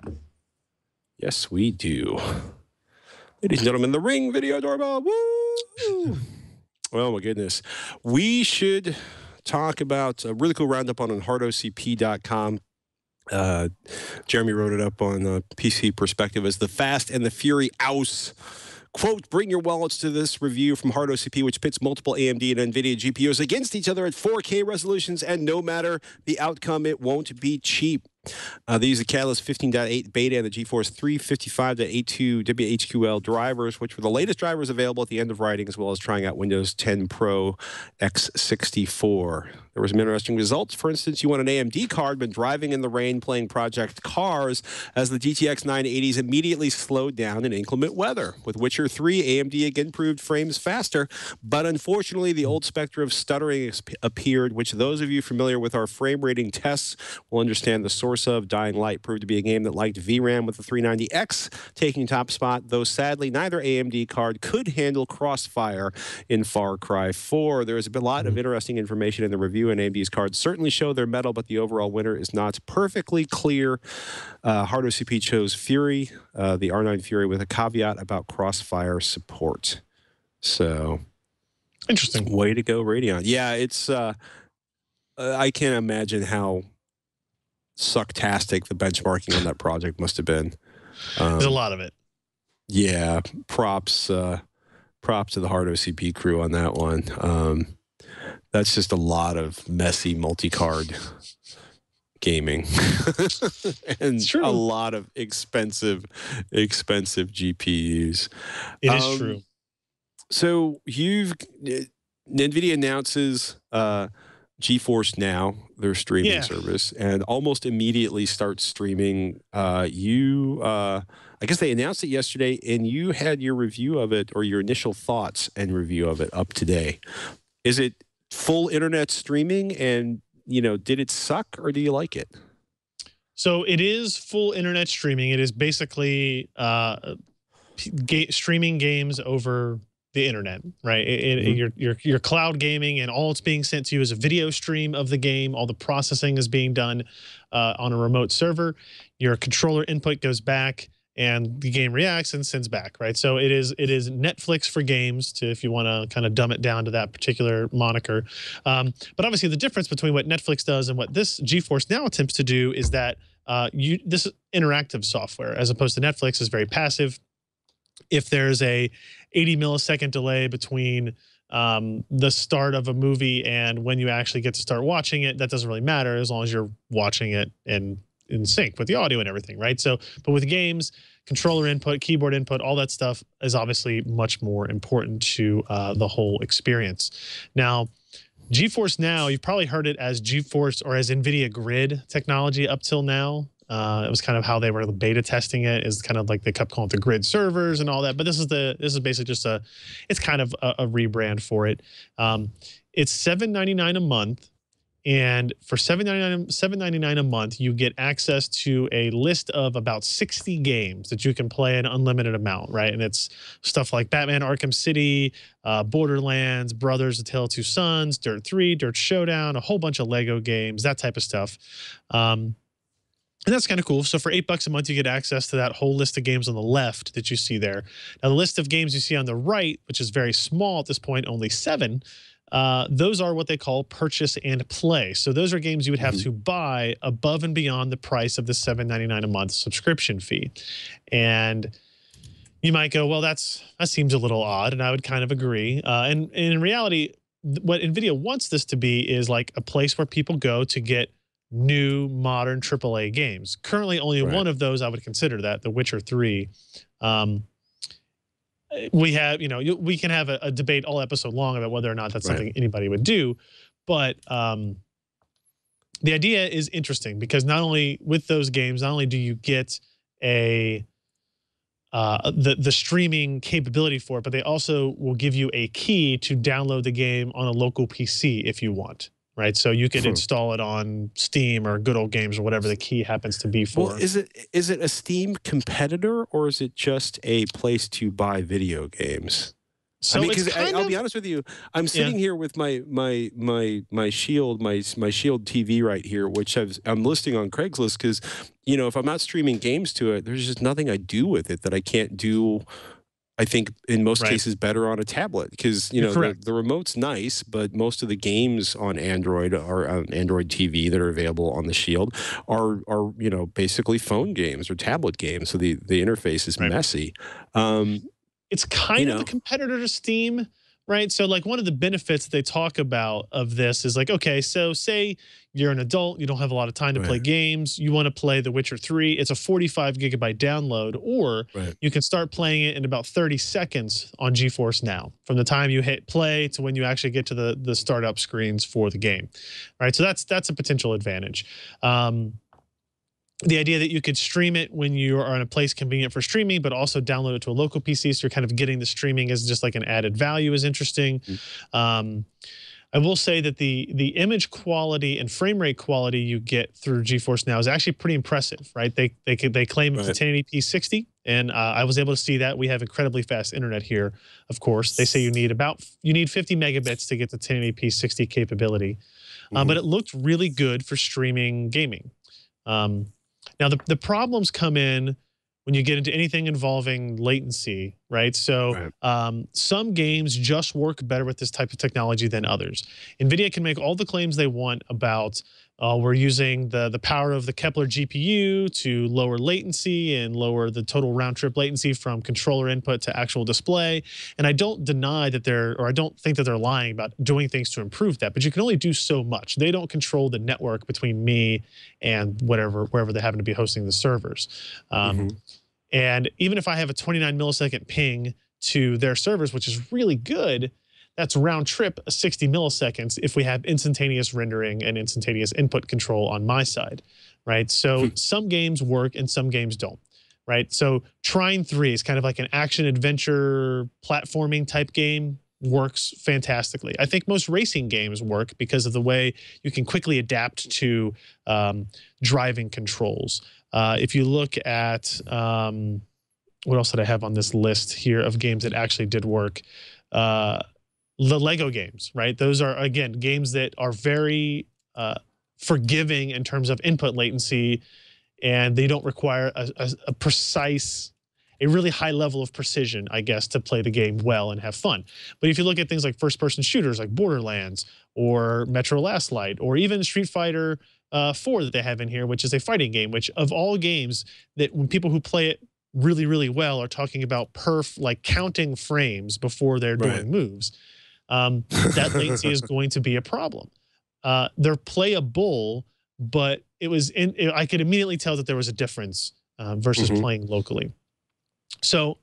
Yes, we do. Ladies and gentlemen, the Ring video doorbell. Woo! Oh, my goodness. We should talk about a really cool roundup on hard O C P dot com. Uh, Jeremy wrote it up on uh, P C Perspective as the Fast and the Fury Ouse. Quote, bring your wallets to this review from Hard O C P, which pits multiple A M D and NVIDIA G P Us against each other at four K resolutions, and no matter the outcome, it won't be cheap. Uh, they use the Catalyst fifteen point eight beta and the GeForce three fifty-five point eighty-two W H Q L drivers, which were the latest drivers available at the end of writing, as well as trying out Windows ten Pro x sixty-four. There were some interesting results. For instance, you want an A M D card, been driving in the rain playing Project Cars as the G T X nine eighties immediately slowed down in inclement weather. With Witcher three, A M D again proved frames faster, but unfortunately the old specter of stuttering appeared, which those of you familiar with our frame rating tests will understand the source of. Dying Light proved to be a game that liked V RAM with the three ninety X taking top spot, though sadly neither A M D card could handle Crossfire in Far Cry four. There is a lot of interesting information in the review, and A M D's cards certainly show their mettle, but the overall winner is not perfectly clear. Uh, Hard O C P chose Fury, uh, the R nine Fury, with a caveat about Crossfire support. So, interesting. Way to go, Radeon. Yeah, it's. Uh, uh, I can't imagine how sucktastic the benchmarking on that project must have been. Um, There's a lot of it. Yeah, props, uh, props to the hard O C P crew on that one. Um, that's just a lot of messy multi-card gaming and a lot of expensive, expensive G P Us. It is um, true. So you've NVIDIA announces uh, GeForce Now, their streaming Yeah. service, and almost immediately starts streaming. Uh, you, uh, I guess they announced it yesterday, and you had your review of it, or your initial thoughts and review of it up today. Is it full internet streaming, and you know, did it suck, or do you like it? So it is full internet streaming. It is basically uh, ga streaming games over the internet, right? It, it, Mm-hmm. you're, you're, you're cloud gaming, and all it's being sent to you is a video stream of the game. All the processing is being done uh, on a remote server. Your controller input goes back, and the game reacts and sends back, right? So it is it is Netflix for games, to if you want to kind of dumb it down to that particular moniker. Um, but obviously, the difference between what Netflix does and what this GeForce Now attempts to do is that uh, you this is interactive software, as opposed to Netflix is very passive. If there's a eighty millisecond delay between um, the start of a movie and when you actually get to start watching it, that doesn't really matter as long as you're watching it in in sync with the audio and everything, right? So, but with games, controller input, keyboard input, all that stuff is obviously much more important to uh, the whole experience. Now, GeForce Now, you've probably heard it as GeForce or as NVIDIA Grid technology up till now. Uh, it was kind of how they were beta testing it, is kind of like they kept calling it the Grid servers and all that. But this is the this is basically just a, it's kind of a, a rebrand for it. Um, it's seven ninety-nine a month. And for seven ninety-nine a month, you get access to a list of about sixty games that you can play an unlimited amount, right? And it's stuff like Batman Arkham City, uh, Borderlands, Brothers, The Tale of Two Sons, Dirt three, Dirt Showdown, a whole bunch of Lego games, that type of stuff. Um, and that's kind of cool. So for eight bucks a month, you get access to that whole list of games on the left that you see there. Now, the list of games you see on the right, which is very small at this point, only seven, Uh, those are what they call purchase and play. So those are games you would have mm-hmm. to buy above and beyond the price of the seven ninety-nine a month subscription fee. And you might go, well, that's that seems a little odd, and I would kind of agree. Uh, and, and in reality, what NVIDIA wants this to be is like a place where people go to get new, modern triple A games. Currently, only right. one of those I would consider that, The Witcher three. Um, We have, you know, we can have a, a debate all episode long about whether or not that's right. something anybody would do. But um, the idea is interesting because not only with those games, not only do you get a uh, the, the streaming capability for it, but they also will give you a key to download the game on a local P C if you want. Right, so you could hmm. install it on Steam or Good Old Games or whatever the key happens to be for. Well, is it is it a Steam competitor or is it just a place to buy video games? So I mean, it's I, I'll of, be honest with you, I'm sitting yeah. here with my my my my Shield my my Shield T V right here, which I've, I'm listing on Craigslist because, you know, if I'm not streaming games to it, there's just nothing I do with it that I can't do. I think in most right. cases better on a tablet because, you know, the, the remote's nice, but most of the games on Android or on Android T V that are available on the Shield are, are you know, basically phone games or tablet games. So the, the interface is right. messy. Um, it's kind you of know. a competitor to Steam, right? So like one of the benefits that they talk about of this is like, okay, so say you're an adult, you don't have a lot of time to right. play games, you want to play The Witcher three, it's a forty-five gigabyte download, or right. you can start playing it in about thirty seconds on GeForce Now, from the time you hit play to when you actually get to the, the startup screens for the game, right? So that's, that's a potential advantage. Um, The idea that you could stream it when you are in a place convenient for streaming, but also download it to a local P C, so you're kind of getting the streaming as just like an added value is interesting. Mm-hmm. Um, I will say that the the image quality and frame rate quality you get through GeForce Now is actually pretty impressive, right? They they they claim it's right. a ten eighty p sixty, and uh, I was able to see that. We have incredibly fast internet here, of course. They say you need about you need fifty megabits to get the ten eighty p sixty capability, mm-hmm. um, but it looked really good for streaming gaming. Um, Now, the, the problems come in when you get into anything involving latency, right? So right. Um, some games just work better with this type of technology than others. NVIDIA can make all the claims they want about Uh, we're using the the power of the Kepler G P U to lower latency and lower the total round trip latency from controller input to actual display. And I don't deny that they're, or I don't think that they're lying about doing things to improve that, but you can only do so much. They don't control the network between me and whatever, wherever they happen to be hosting the servers. Um, mm-hmm. And even if I have a twenty-nine millisecond ping to their servers, which is really good, that's round trip sixty milliseconds if we have instantaneous rendering and instantaneous input control on my side, right? So some games work and some games don't, right? So Trine three is kind of like an action adventure platforming type game, works fantastically. I think most racing games work because of the way you can quickly adapt to um, driving controls. Uh, if you look at, um, what else did I have on this list here of games that actually did work? Uh, The Lego games, right? Those are, again, games that are very uh, forgiving in terms of input latency, and they don't require a, a, a precise, a really high level of precision, I guess, to play the game well and have fun. But if you look at things like first-person shooters like Borderlands or Metro Last Light or even Street Fighter uh, four that they have in here, which is a fighting game, which of all games that when people who play it really, really well are talking about perf, like counting frames before they're doing right. moves, Um, that latency is going to be a problem. Uh, they're playable, but it was in, it, I could immediately tell that there was a difference uh, versus mm-hmm. playing locally. So,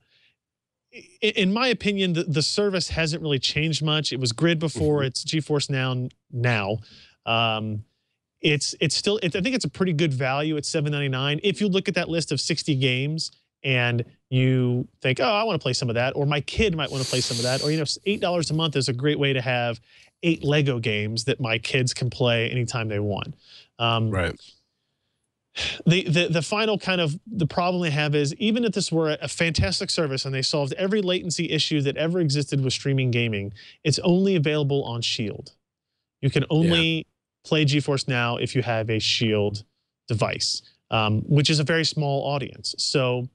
in, in my opinion, the, the service hasn't really changed much. It was Grid before, mm-hmm. it's GeForce Now now. Um, it's it's still, it, I think it's a pretty good value at seven ninety-nine. If you look at that list of sixty games and you think, oh, I want to play some of that, or my kid might want to play some of that, or, you know, eight dollars a month is a great way to have eight Lego games that my kids can play anytime they want. Um, right. The, the, the final kind of, the problem they have is, even if this were a, a fantastic service and they solved every latency issue that ever existed with streaming gaming, it's only available on Shield. You can only yeah. play GeForce Now if you have a Shield device, um, which is a very small audience. So,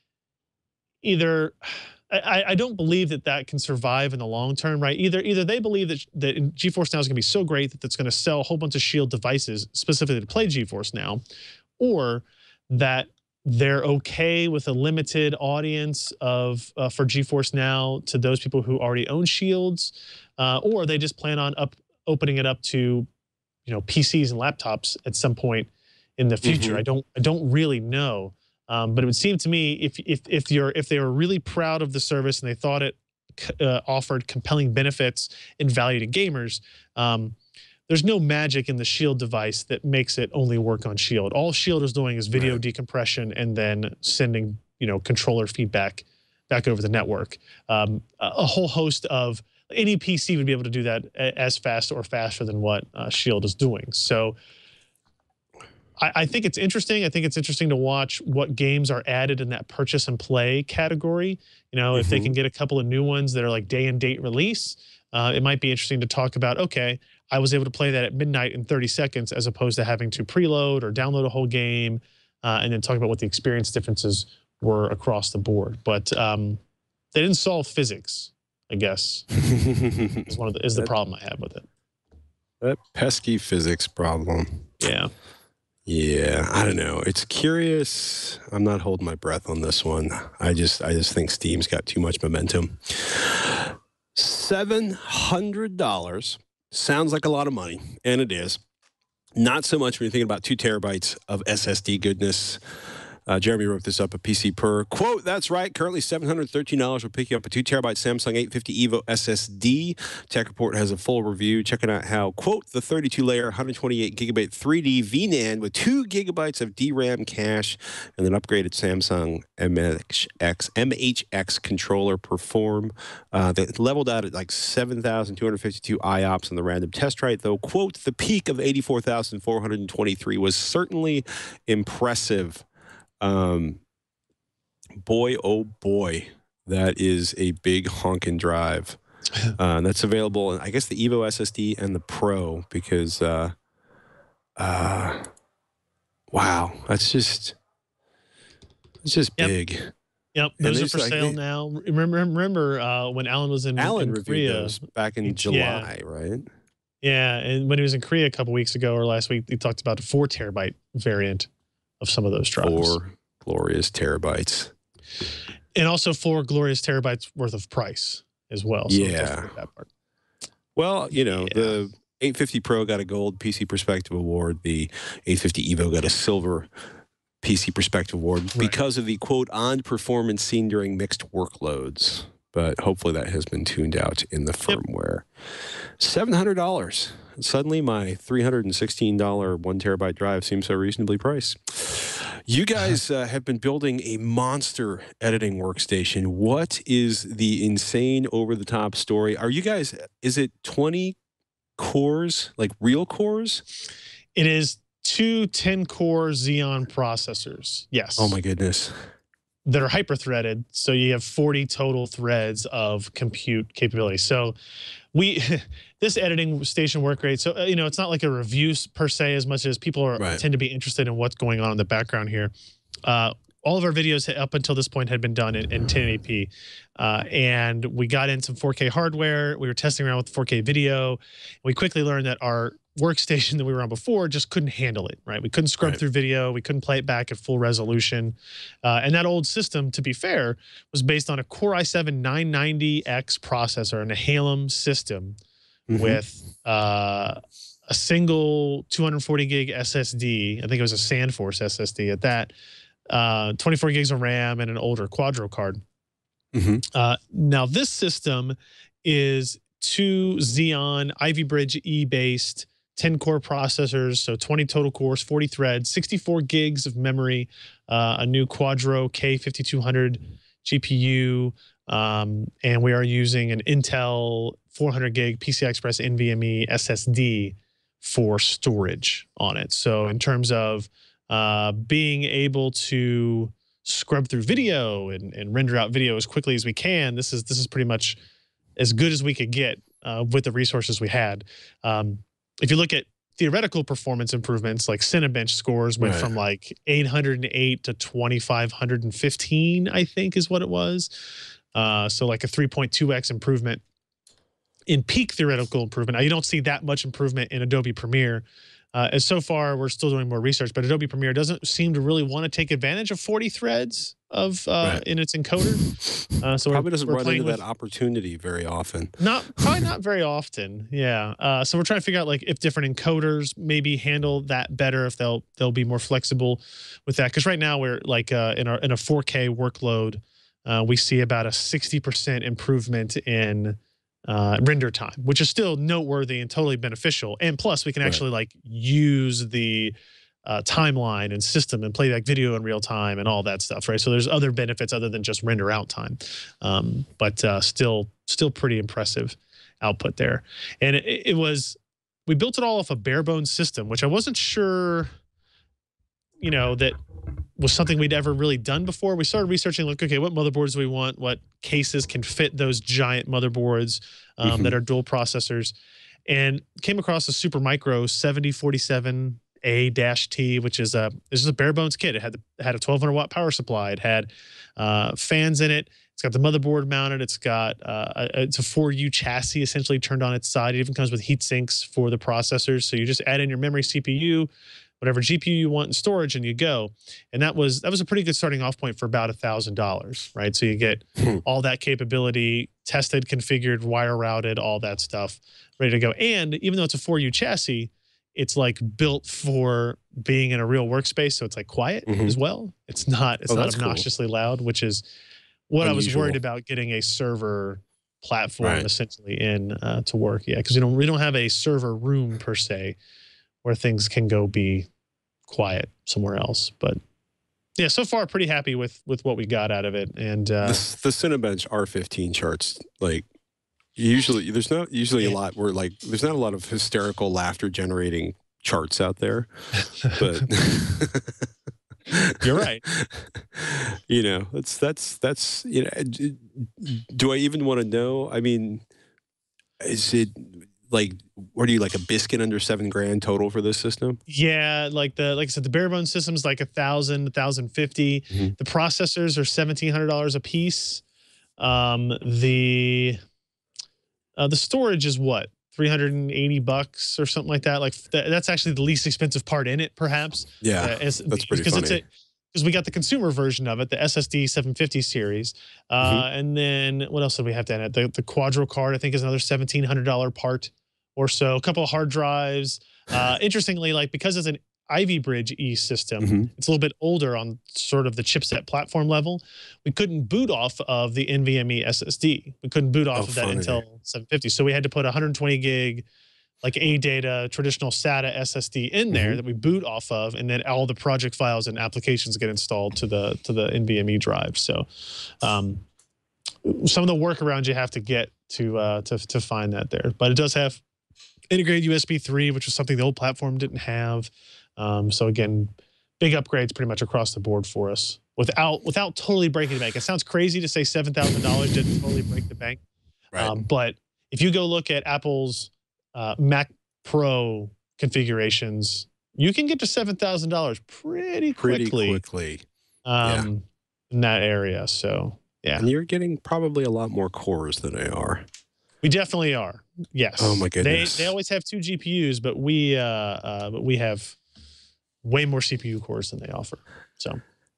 either I, I don't believe that that can survive in the long term, right? Either either they believe that, that GeForce Now is going to be so great that it's going to sell a whole bunch of Shield devices specifically to play GeForce Now, or that they're okay with a limited audience of uh, for GeForce Now to those people who already own Shields, uh, or they just plan on up opening it up to, you know, P Cs and laptops at some point in the future. Mm-hmm. I don't I don't really know. Um, but it would seem to me, if if if you're if they were really proud of the service and they thought it uh, offered compelling benefits and value to gamers, um, there's no magic in the Shield device that makes it only work on Shield. All Shield is doing is video right. decompression and then sending, you know, controller feedback back over the network. Um, a, a whole host of any P C would be able to do that as fast or faster than what uh, Shield is doing. So. I think it's interesting. I think it's interesting to watch what games are added in that purchase and play category. You know, mm-hmm. if they can get a couple of new ones that are like day and date release, uh, it might be interesting to talk about, okay, I was able to play that at midnight in thirty seconds as opposed to having to preload or download a whole game, uh, and then talk about what the experience differences were across the board. But um, they didn't solve physics, I guess, is, one of the, is the problem I have with it. That pesky physics problem. Yeah. Yeah, I don't know. It's curious. I'm not holding my breath on this one. I just I just think Steam's got too much momentum. seven hundred dollars sounds like a lot of money, and it is. Not so much when you're thinking about two terabytes of S S D goodness. Uh, Jeremy wrote this up at P C Per. Quote, that's right. Currently seven hundred thirteen dollars will pick you up a two terabyte Samsung eight fifty Evo S S D. Tech Report has a full review checking out how, quote, the thirty-two layer one hundred twenty-eight gigabyte three D V NAND with two gigabytes of D RAM cache and an upgraded Samsung M H X, M H X controller perform. Uh, they leveled out at like seven thousand two hundred fifty-two I O P S on the random test write, though, quote, the peak of eighty-four thousand four hundred twenty-three was certainly impressive. Um, boy, oh boy, that is a big honkin' drive. Uh, that's available, I guess, the Evo S S D and the Pro, because, uh, uh, wow, that's just, it's just yep. big. Yep, those are for like, sale they, now. Remember, remember uh, when Alan was in, Alan in reviewed Korea those back in July, yeah. right? Yeah, and when he was in Korea a couple weeks ago or last week, he talked about a four terabyte variant of some of those drives. Four glorious terabytes. And also four glorious terabytes worth of price as well. So Yeah. that part. Well, you know, Yeah. the eight fifty Pro got a gold P C Perspective Award. The eight fifty Evo got a silver P C Perspective Award Right. because of the, quote, on performance seen during mixed workloads. But hopefully that has been tuned out in the firmware. seven hundred dollars. Suddenly my three hundred sixteen dollars one terabyte drive seems so reasonably priced. You guys uh, have been building a monster editing workstation. What is the insane over-the-top story? Are you guys, is it twenty cores, like real cores? It is two ten-core Xeon processors. Yes. Oh, my goodness. That are hyper-threaded. So you have forty total threads of compute capability. So we, this editing station worked great. So, uh, you know, it's not like a review per se as much as people are Right. tend to be interested in what's going on in the background here. Uh, all of our videos up until this point had been done in, in ten eighty p. Uh, and we got in some four K hardware. We were testing around with four K video. We quickly learned that our workstation that we were on before just couldn't handle it, right? We couldn't scrub Right. through video. We couldn't play it back at full resolution. Uh, and that old system, to be fair, was based on a Core i seven nine ninety X processor and a Halem system Mhm. with uh, a single two hundred forty gig S S D. I think it was a SandForce S S D at that. Uh, twenty-four gigs of RAM and an older Quadro card. Mhm. Uh, now, this system is two Xeon Ivy Bridge E-based ten-core processors, so twenty total cores, forty threads, sixty-four gigs of memory, uh, a new Quadro K fifty-two hundred G P U, um, and we are using an Intel four hundred gig P C I Express NVMe S S D for storage on it. So in terms of uh, being able to scrub through video and, and render out video as quickly as we can, this is this is pretty much as good as we could get uh, with the resources we had. Um, if you look at theoretical performance improvements, like Cinebench scores went Right. from like eight hundred eight to twenty-five fifteen, I think is what it was. Uh, so like a three point two X improvement in peak theoretical improvement. Now, you don't see that much improvement in Adobe Premiere. Uh, as so far, we're still doing more research, but Adobe Premiere doesn't seem to really want to take advantage of forty threads of uh, Right. in its encoder. Uh, so Probably we're, doesn't we're run playing into with, that opportunity very often. not probably not very often. Yeah. Uh, so we're trying to figure out like if different encoders maybe handle that better, if they'll they'll be more flexible with that. Because right now we're like uh, in our in a four K workload, uh, we see about a sixty percent improvement in uh, render time, which is still noteworthy and totally beneficial. And plus, we can Right. actually like use the uh, timeline and system and play back video in real time and all that stuff, right? So there's other benefits other than just render out time, um, but uh, still, still pretty impressive output there. And it, it was, we built it all off a bare bones system, which I wasn't sure, you know, that was something we'd ever really done before. We started researching, like, okay, what motherboards do we want? What cases can fit those giant motherboards um, Mhm. that are dual processors? And came across a Supermicro seventy forty-seven A T, which is a this is a bare bones kit. It had the, it had a twelve hundred watt power supply. It had uh, fans in it. It's got the motherboard mounted. It's got uh, a, it's a four U chassis essentially turned on its side. It even comes with heat sinks for the processors. So you just add in your memory C P U, whatever G P U you want in storage, and you go. And that was that was a pretty good starting off point for about a thousand dollars, right? So you get Hmm. all that capability, tested, configured, wire routed, all that stuff, ready to go. And even though it's a four U chassis, it's like built for being in a real workspace, so it's like quiet Mhm. as well. It's not it's Oh, not that's cool. obnoxiously loud, which is what I was Unusual. worried about getting a server platform Right. essentially in uh, to work. Yeah, because we don't we don't have a server room per se where things can go be quiet somewhere else. But yeah, so far pretty happy with with what we got out of it. And uh, the, the Cinebench R fifteen charts, like usually there's not usually a Yeah. lot where like there's not a lot of hysterical laughter generating charts out there, but You're right. You know, that's that's that's you know. d- Do I even want to know? I mean, is it like what are you like a biscuit under seven grand total for this system? Yeah, like the like I said, the bare bones system's like a thousand, a thousand fifty. Mhm. The processors are seventeen hundred dollars a piece. Um, the uh, the storage is what three hundred eighty bucks or something like that. Like th that's actually the least expensive part in it, perhaps. Yeah, uh, as, that's pretty because funny. It's a, because we got the consumer version of it, the S S D seven fifty series. Uh, Mm-hmm. And then what else did we have to add? The, the Quadro card, I think, is another seventeen hundred dollar part or so. A couple of hard drives. Uh, interestingly, like because it's an Ivy Bridge E system, Mm-hmm. it's a little bit older on sort of the chipset platform level. We couldn't boot off of the NVMe S S D. We couldn't boot off Oh, of that funny. Intel seven fifty. So we had to put one hundred twenty gig like A data traditional SATA S S D in there Mhm. that we boot off of, and then all the project files and applications get installed to the to the NVMe drive. So um, some of the workarounds you have to get to uh, to to find that there, but it does have integrated U S B three, which was something the old platform didn't have. Um, so again, big upgrades pretty much across the board for us without without totally breaking the bank. It sounds crazy to say seven thousand dollars didn't totally break the bank, Right. um, but if you go look at Apple's uh, Mac Pro configurations, you can get to seven thousand dollars pretty Pretty quickly, quickly. um, in that area. So yeah, And you're getting probably a lot more cores than they are. we definitely are. Yes. Oh, my goodness. They they always have two G P Us, but we uh, uh, but we have way more C P U cores than they offer. So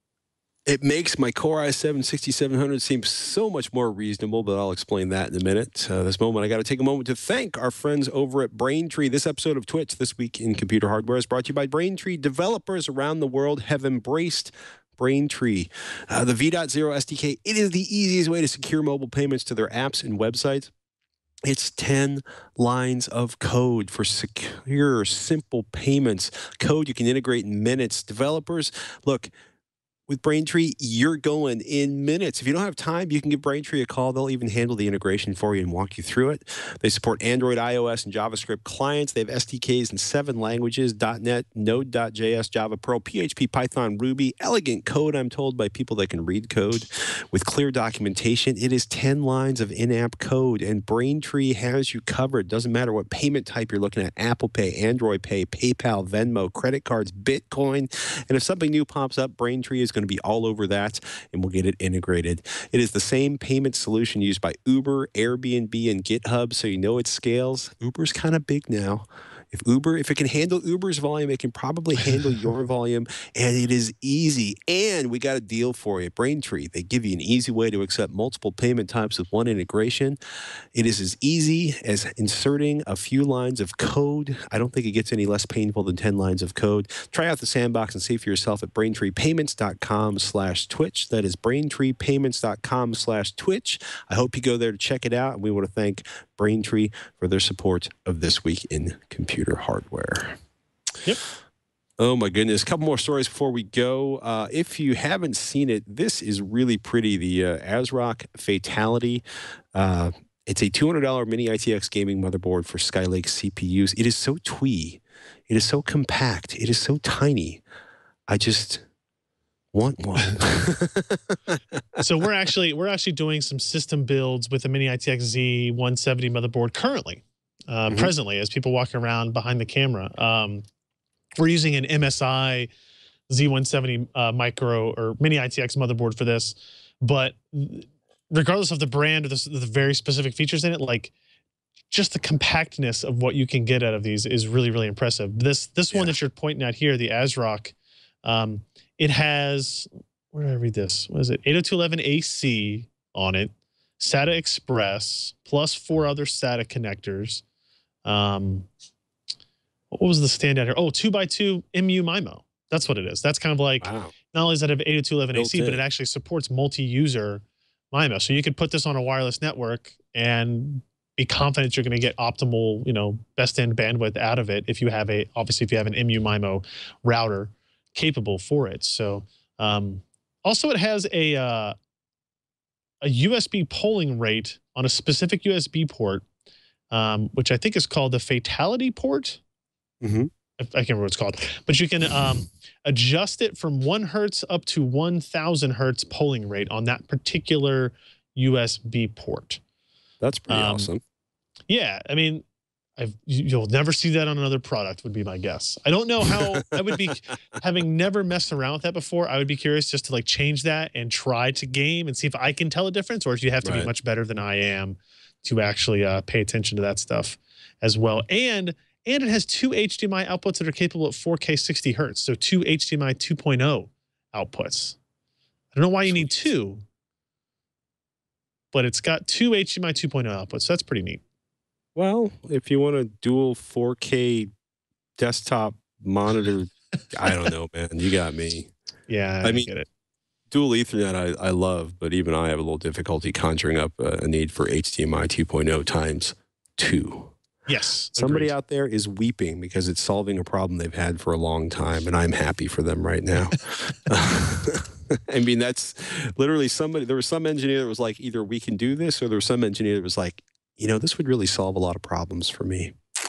It makes my Core i seven sixty-seven hundred seem so much more reasonable, but I'll explain that in a minute. Uh, this moment, I got to take a moment to thank our friends over at Braintree. This episode of Twitch, This Week in Computer Hardware, is brought to you by Braintree. Developers around the world have embraced Braintree. Uh, the V zero S D K, it is the easiest way to secure mobile payments to their apps and websites. It's ten lines of code for secure, simple payments. Code you can integrate in minutes. Developers, look, with Braintree, you're going in minutes. If you don't have time, you can give Braintree a call. They'll even handle the integration for you and walk you through it. They support Android, iOS, and JavaScript clients. They have S D Ks in seven languages: dot net, Node dot J S, Java, Perl, P H P, Python, Ruby. Elegant code, I'm told, by people that can read code with clear documentation. It is ten lines of in-app code, and Braintree has you covered. Doesn't matter what payment type you're looking at: Apple Pay, Android Pay, PayPal, Venmo, credit cards, Bitcoin. And if something new pops up, Braintree is going to be all over that, and we'll get it integrated. It is the same payment solution used by Uber, Airbnb, and GitHub, so you know it scales. Uber's kind of big now. If Uber, if it can handle Uber's volume, it can probably handle your volume, and it is easy. And we got a deal for you. Braintree, they give you an easy way to accept multiple payment types with one integration. It is as easy as inserting a few lines of code. I don't think it gets any less painful than ten lines of code. Try out the sandbox and see for yourself at braintreepayments.com slash Twitch. That is braintreepayments.com slash Twitch. I hope you go there to check it out, and we want to thank Braintree for their support of This Week in Computer Hardware. Yep. Oh my goodness. A couple more stories before we go. Uh, if you haven't seen it, this is really pretty. The uh, ASRock Fatality. Uh, it's a two hundred dollar mini I T X gaming motherboard for Skylake C P Us. It is so twee. It is so compact. It is so tiny. I just want one. so we're actually we're actually doing some system builds with the Mini I T X Z one seventy motherboard currently, uh, Mhm. presently, as people walk around behind the camera. Um, we're using an M S I Z one seventy uh, micro or Mini I T X motherboard for this, but regardless of the brand or the, the very specific features in it, like just the compactness of what you can get out of these is really, really impressive. This this one Yeah. that you're pointing at here, the ASRock, um, it has, where did I read this? What is it? eight oh two dot eleven A C on it, SATA Express, plus four other SATA connectors. Um, what was the standout here? Oh, two by two M U MIMO. That's what it is. That's kind of like, Wow. not only does it have eight oh two dot eleven A C, Built but in. it actually supports multi-user MIMO. So you could put this on a wireless network and be confident you're going to get optimal, you know, best end bandwidth out of it if you have a, obviously if you have an M U MIMO router capable for it. So um, also it has a, uh, a U S B polling rate on a specific U S B port, um, which I think is called the Fatality port. Mhm. I can't remember what it's called, but you can um, adjust it from one hertz up to one thousand hertz polling rate on that particular U S B port. That's pretty Um, awesome. Yeah, I mean, I've, you- you'll never see that on another product would be my guess. I don't know how I would be, having never messed around with that before, I would be curious just to like change that and try to game and see if I can tell a difference, or if you have to Right. be much better than I am to actually uh, pay attention to that stuff as well. And and it has two H D M I outputs that are capable of four K sixty hertz. So two H D M I two point oh outputs. I don't know why you need two, but it's got two H D M I two point oh outputs. So that's pretty neat. Well, if you want a dual four K desktop monitor, I don't know, man. You got me. Yeah, I, I mean, get it. Dual Ethernet I, I love, but even I have a little difficulty conjuring up a, a need for H D M I two point oh times two. Yes. Somebody agreed. out there is weeping because it's solving a problem they've had for a long time, and I'm happy for them right now. I mean, that's literally somebody, there was some engineer that was like, either we can do this, or there was some engineer that was like, you know, this would really solve a lot of problems for me.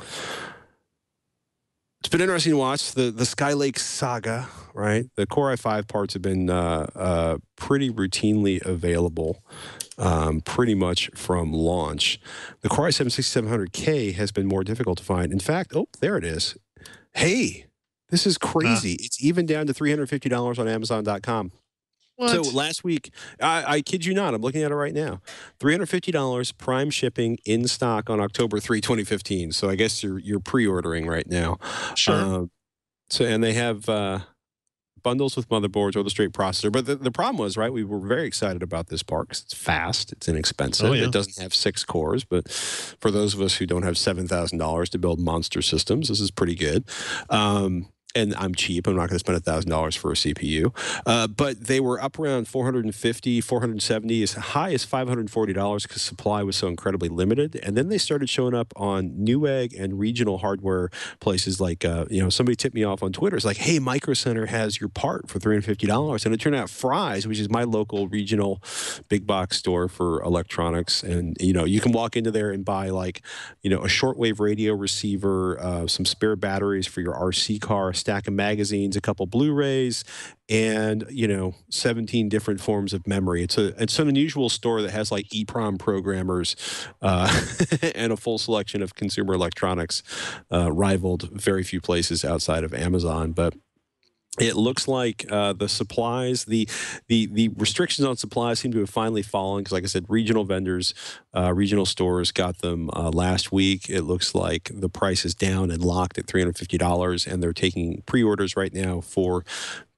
It's been interesting to watch the the Skylake saga, right? The Core i five parts have been uh, uh, pretty routinely available, um, pretty much from launch. The Core i seven sixty-seven hundred K has been more difficult to find. In fact, oh, there it is. Hey, this is crazy. Uh. It's even down to three hundred fifty dollars on Amazon dot com. What? So last week, I, I kid you not, I'm looking at it right now. three hundred fifty dollars prime shipping in stock on October third, twenty fifteen. So I guess you're you're pre-ordering right now. Sure. Uh, so and they have uh, bundles with motherboards or the straight processor. But the, the problem was, right, we were very excited about this part because it's fast, it's inexpensive. Oh, yeah. It doesn't have six cores, but for those of us who don't have seven thousand dollars to build monster systems, this is pretty good. Um, And I'm cheap. I'm not going to spend one thousand dollars for a C P U. Uh, but they were up around four hundred fifty dollars, four hundred seventy dollars, as high as five hundred forty dollars because supply was so incredibly limited. And then they started showing up on Newegg and regional hardware places like, uh, you know, somebody tipped me off on Twitter. It's like, hey, Micro Center has your part for three hundred fifty dollars. And it turned out Fry's, which is my local regional big box store for electronics. And, you know, you can walk into there and buy like, you know, a shortwave radio receiver, uh, some spare batteries for your R C car, stack of magazines, a couple Blu-rays, and, you know, seventeen different forms of memory. It's a it's an unusual store that has like EEPROM programmers uh, and a full selection of consumer electronics, uh, rivaled very few places outside of Amazon. But it looks like uh, the supplies, the the the restrictions on supplies seem to have finally fallen because, like I said, regional vendors, uh, regional stores got them uh, last week. It looks like the price is down and locked at three hundred fifty dollars, and they're taking pre-orders right now for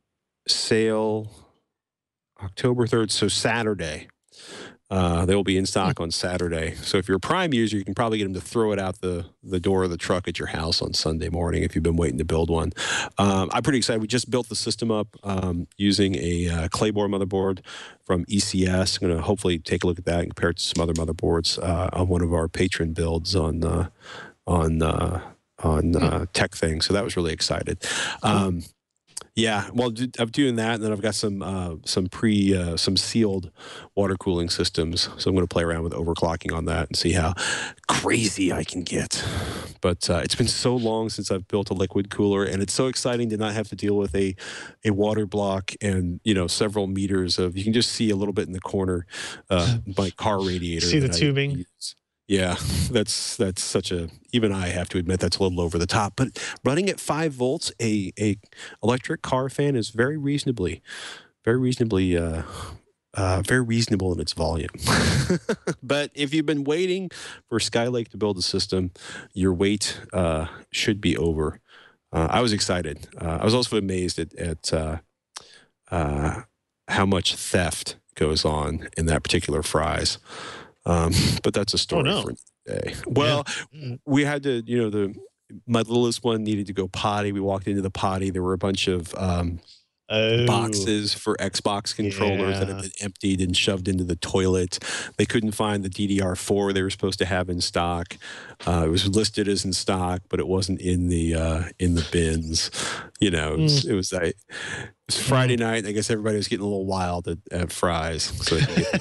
sale October third, so Saturday. Uh, they will be in stock on Saturday. So if you're a Prime user, you can probably get them to throw it out the, the door of the truck at your house on Sunday morning if you've been waiting to build one. Um, I'm pretty excited. We just built the system up um, using a uh, Claymore motherboard from E C S. I'm going to hopefully take a look at that and compare it to some other motherboards uh, on one of our patron builds on uh, on uh, on uh, Tech Thing. So that was really excited. Um, Yeah, well, I'm doing that, and then I've got some uh, some pre uh, some sealed water cooling systems. So I'm going to play around with overclocking on that and see how crazy I can get. But uh, it's been so long since I've built a liquid cooler, and it's so exciting to not have to deal with a a water block and, you know, several meters of. You can just see a little bit in the corner uh, my car radiator. See the that I tubing. use. Yeah, that's that's such a, even I have to admit that's a little over the top. But running at five volts, a a electric car fan is very reasonably, very reasonably, uh, uh, very reasonable in its volume. But if you've been waiting for Skylake to build a system, your wait uh, should be over. Uh, I was excited. Uh, I was also amazed at, at uh, uh, how much theft goes on in that particular Fry's. Um, but that's a story oh, no. for another day. Well, yeah. We had to, you know, the my littlest one needed to go potty. We walked into the potty. There were a bunch of um, oh. boxes for Xbox controllers yeah. that had been emptied and shoved into the toilet. They couldn't find the D D R four they were supposed to have in stock. Uh, it was listed as in stock, but it wasn't in the uh, in the bins. You know, it was, mm. it was like. It was Friday night. I guess everybody was getting a little wild at, at Fry's. So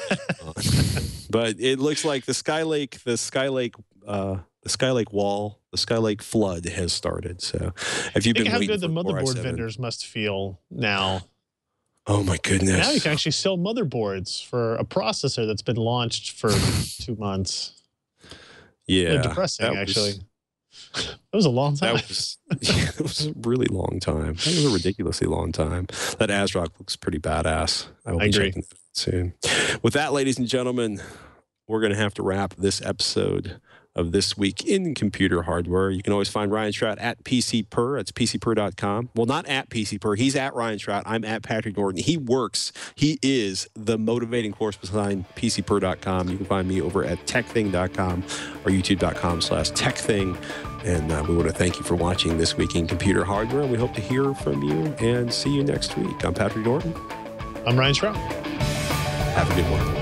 but it looks like the Skylake, the Skylake, uh, the Skylake wall, the Skylake flood has started. So, if you've been Think how waiting good the for motherboard vendors must feel now. Oh my goodness! Now you can actually sell motherboards for a processor that's been launched for two months. Yeah, really depressing. Was, actually, it was a long time. That was, yeah, it was a really long time. That was a ridiculously long time. That ASRock looks pretty badass. I will I be agree. checking that soon. With that, ladies and gentlemen, we're going to have to wrap this episode of This Week in Computer Hardware. You can always find Ryan Strout at P C Per. That's P C Per dot com. Well, not at P C Per. He's at Ryan Strout. I'm at Patrick Norton. He works. He is the motivating force behind P C Per dot com. You can find me over at Tech Thing dot com or YouTube dot com slash Tech Thing. And uh, we want to thank you for watching This Week in Computer Hardware. And we hope to hear from you and see you next week. I'm Patrick Norton. I'm Ryan Strout. Have a good one.